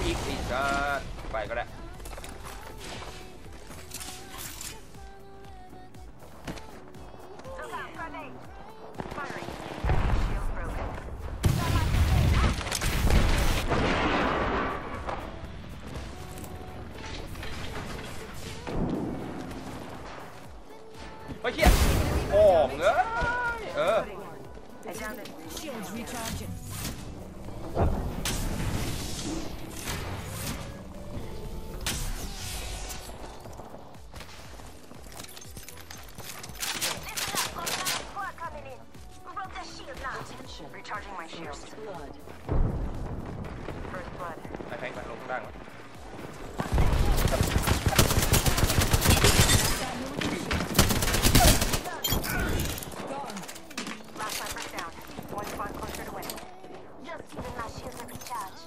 อีกก็ไปก็ได้เฮ้ยเฮียโอ่งเอ้ย Shields recharging. Attention. Recharging my shields. First blood. First blood. ไอ้แพงไปลงข้างล่าง Last sniper's down. One squad closer to winning. Just giving my shields a recharge.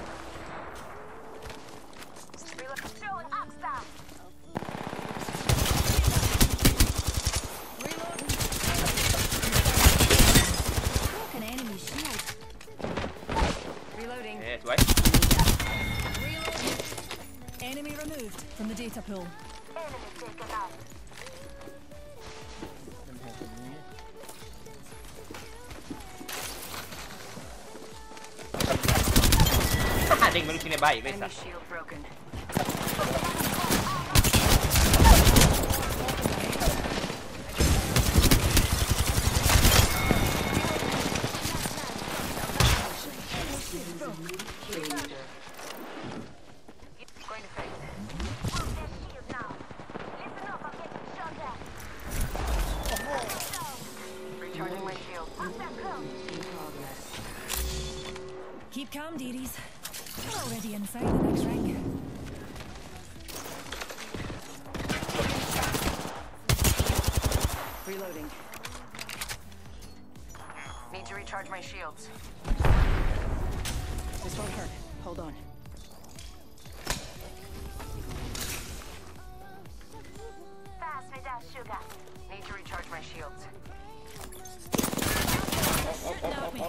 Reload. Throwing ops down. Reloading. Broken enemy shield. Reloading. สวย Reloading. Enemy removed from the data pool. Enemy taken out. เด้งมันชิ้นในใบอีกเลยสั Enemy ส shield broken. Going to fix. Recharging my shield. Keep calm, dearies. We're already inside the next ring. Reloading. Need to recharge my shields. This won't hurt. Hold on. Fast without sugar. Need to recharge my shields. Not me.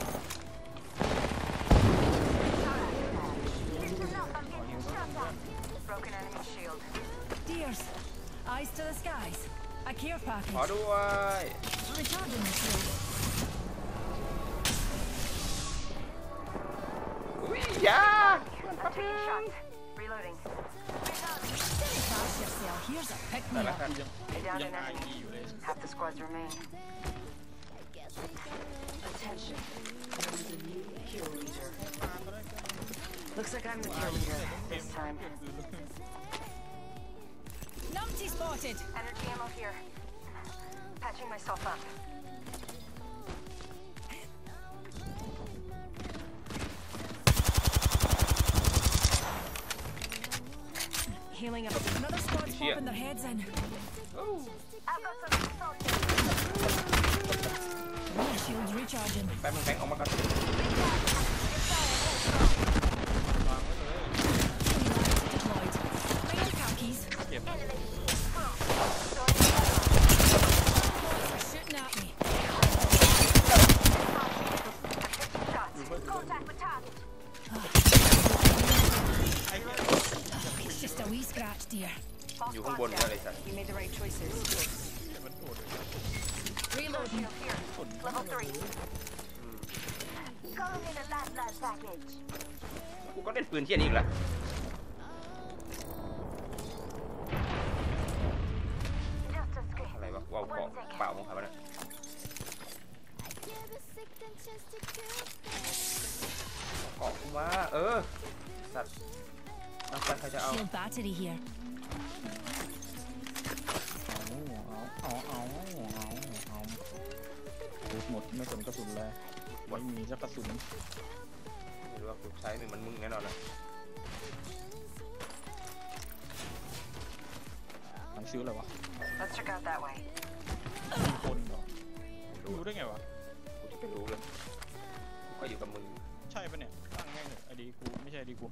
Broken enemy shield. Dears, eyes to the skies. A care ขอ package. ด้วย Recharging the shield. อุ้ยยา I'm taking shots. Reloading. Steady fast yourself. Here's a pick แต่ me ละ up. กัน Down an enemy. Half the squads remain. Attention. There's a new kill leader. Looks like I'm the kill leader this time. Numpty spotted. Energy ammo here. Patching myself up. Healing up. Another squad's popping their heads in. I've got some soldiers. More shields recharging. แป๊บนึงแพงออกมาก่อน Deployed. Bring your khakis. เก็บ Shooting at me. Contact with target. It's just a wee scratch, dear. อยู่ข้างบนก็เลยสัส You made the right choices. Reload shield here. Level 3. Calling in a last package. กูก็เล่นปืนเที่ยนี้อีกแล้ว Just a scrape. อะไรวะว้าวเกาะเปล่ามั้งครับนะเกาะกูมาสัตว์เอาไปใครจะเอา Shield battery here. หมดไม่สนกระสุนเลยไม่มีสักกระสุนไม่รู้ว่ากูใช้มันมึงแน่นอนเลยหนังซื้ออะไรวะ Let's check out that way. มีคนเหรอรู้ได้ไงวะกูจะไปรู้เลยกูก็อยู่กับมึงใช่ปะเนี่ยตั้งแม่งเถอะไอดีกูไม่ใช่ไอดีกู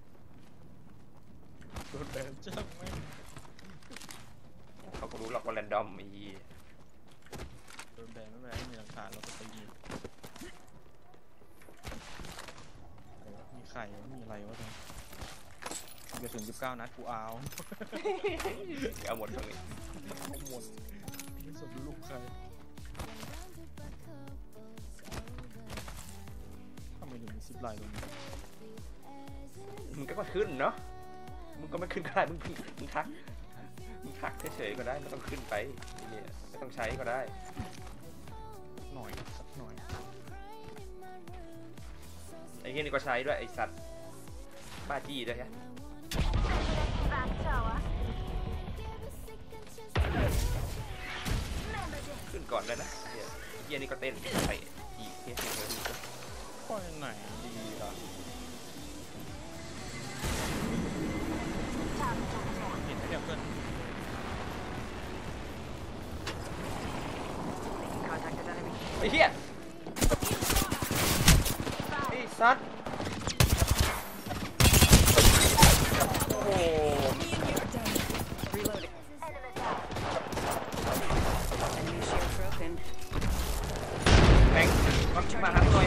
โดนแบนจ้างแม่งเขาก็รู้หรอกว่าแรนดอมไอ้ยี่โดนแบนไม่เป็นไรไม่มีหลักฐานเราก็ตีอะไรวะมีไข่วะมีอะไรวะเนี่ยกระสุน19 นัดกูเอาเอาหมดตรงนี้เอาหมดไม่สนลูกใครทำไมถึงมีซิปไลน์ตรงนี้มึงก็มาขึ้นเนาะมึงก็ไม่ขึ้นก็ได้มึงทักเฉยๆก็ได้ไม่ต้องขึ้นไปเนี่ยไม่ต้องใช้ก็ได้หน่อยสักหน่อยไอ้เหี้ยนี่ก็ใช้ด้วยไอ้สัตว์บ้าจี้ด้วยฮะขึ้นก่อนเลยนะเหี้ยนี่ก็เต้นไปอีกเหี้ยข้อไหนดีล่ะเห็นไหมเนี่ยเพื่อน Contacted enemy. ไอ้เหี้ยไอ้สัตว์โอ้โห Me and you're down. Reloading. Enemy shield broken. แม่งมาหันหน่อย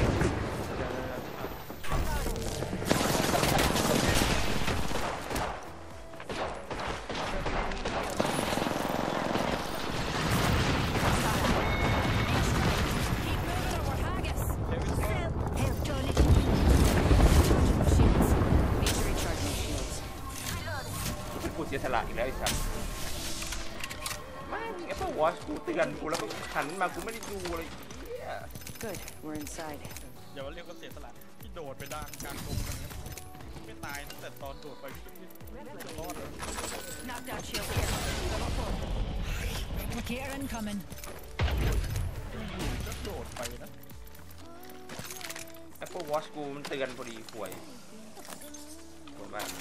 กูเสียสละอีกแล้วไอ้สัสไม่ไอ้พวกวอชกูเตือนกูแล้วก็หันมากูไม่ได้ดูเลย Good. We're inside. อย่าว่าเรียกว่าเสียสละที่โดดไปด้านกลางตรงนั้นไม่ตายตั้งแต่ตอนโดดไปพี่จะรอดเลย Knocked out shield here. Level 4. Replicator incoming. ก็โดดไปนะไอ้พวกวอชกูมันเตือนพอดีห่วยโหดมาก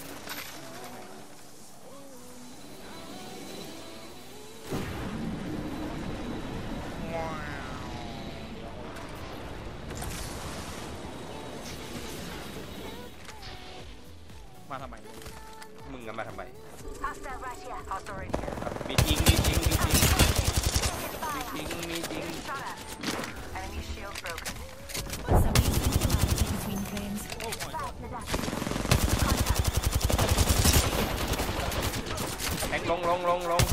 มาทำไมมึงอะมาทำไม Hostile right here. Hostile right here. มีจริงมีจริงมีจริงมีจริง Shot at. Enemy shield broken. What's a wee similarity between frames? แทงลง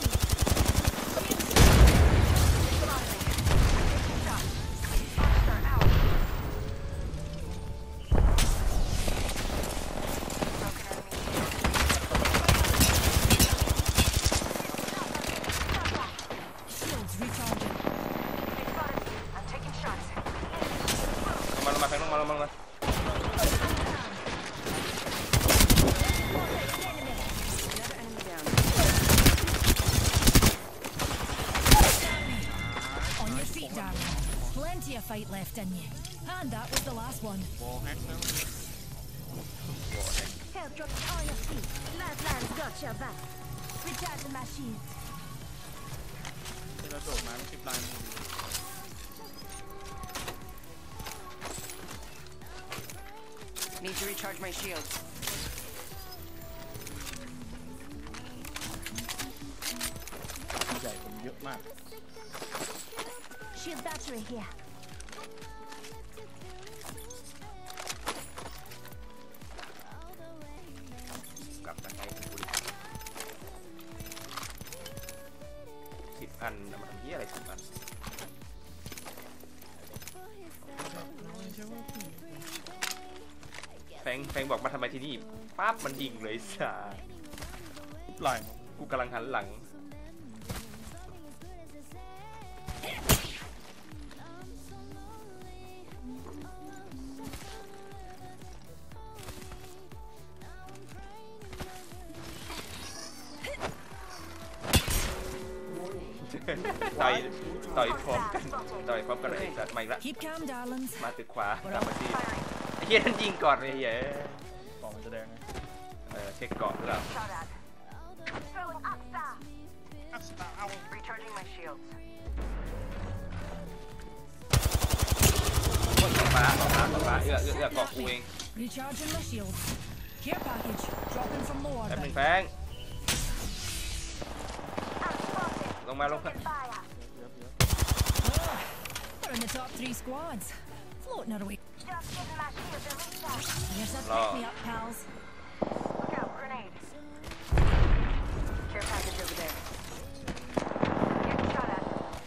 Shields recharging. I'm taking shots. มาแทงลงมา Another enemy down. On your feet, darling. Plenty of fight left in you. And that was the last one. วอลแฮกนะ Help drop on your feet. Lifeline got your back. Recharging my shield. ที่เราโดดมาซิปไลน์ Need to recharge my shields. ใหญ่ผมเยอะมาก Shield battery here. กลับมาให้กูดิ10 อันน่ะมันทำเหี้ยอะไร10 อันแฟงบอกมาทำไมที่นี่ปั๊บมันยิงเลยสาซิปไลน์กูกำลังหันหลังต่อยพร้อมกันไอ้สัตว์มาอีกละ Keep calm, darlings. มาตึกขวาตามมาสิไอ้เหี้ยนั่นยิงก่อนเลยเหี้ยกล่องมันจะแดงไงเช็คเกาะหรือเปล่า Shot at. Throwing Oxa. อัพสตาร์เอา Recharging my shields. ฟ้าเอื้อเกาะกูเอง Recharging my shields. Care package. Dropping from low แป๊บ orbit. นึงแฟงลงมา Fire. เยอะ Oh, we're in the top 3 squads. Floating our way. Just getting my shield to recharge. Here's a No. pick me up, pals. Look out. Grenade. grenade. Care package over there. Getting shot at.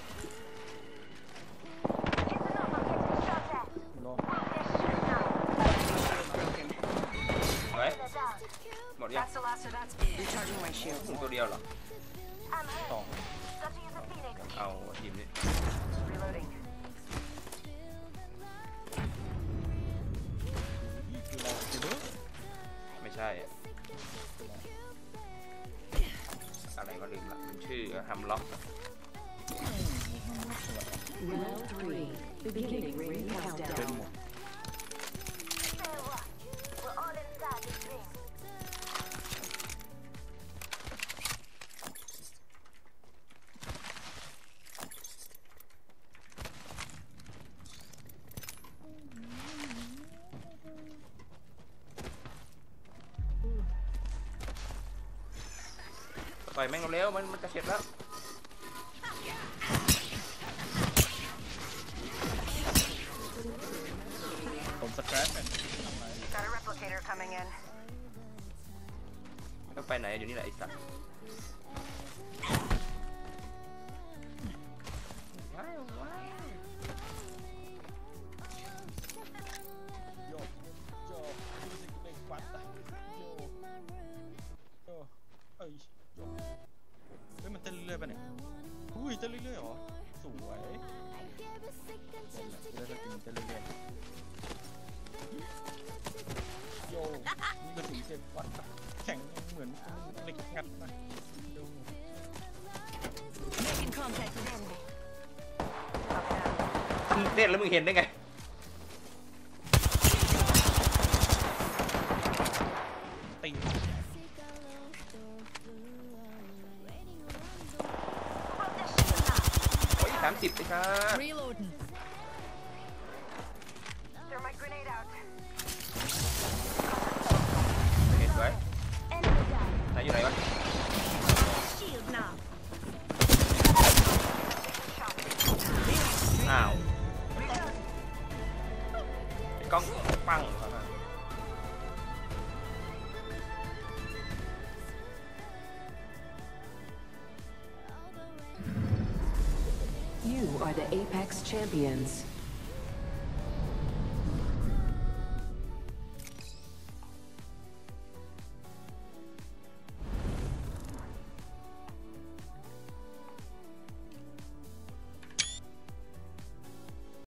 Listen up, I'm getting shot at. รอ Shield broken. ไว้ They're down. หมดยัง That's the last of that. Recharging my shield. ตัวเดียวเหรอ I'm hit. สอง Got to use a phoenix. เอาทีมนี้ Reloading. นี่คือเราจะดูไม่ใช่อะอะไรก็ลืมละมันชื่อฮัมล็อก Round 3. Beginning ring เป็น countdown. หมด Say what? We're all inside this ring. ต่อยแม่งเร็วๆมันจะเสร็จแล้วผมสแครปเป็น Got a replicator coming in. ไม่ต้องไปไหนอยู่นี่แหละไอ้สัตว์ว้าวว้าวโยโยดูสิเด็กฟัดอะโยโยเอ้ยโยเฮ้ยมันเต้นเรื่อยๆป่ะเนี่ยอุ้ยเต้นเรื่อยๆเหรอสวยเต้นแหละจะได้กินเต้นเรื่อยๆโยนี่ก็สีเจ็บวัดอะแข็งเหมือนเหล็กงัดนะดู Making contact with enemy. เล่นแล้วมึงเห็นได้ไงตีโอ้ย30ไปครับ Reloading. Throw my grenade out. เห็นไว้ Enemy down. ไหนอยู่ไหนวะ Shield now. อ้าวไอ้กล้องปังครับ You are the Apex champions.